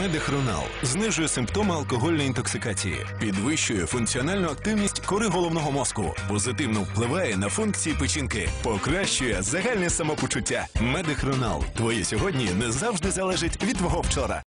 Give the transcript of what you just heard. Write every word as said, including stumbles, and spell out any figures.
Медихронал знижує симптоми алкогольної інтоксикації, підвищує функціональну активність кори головного мозку, позитивно впливає на функції печінки, покращує загальне самопочуття. Медихронал. Твоє сьогодні не завжди залежить від твого вчора.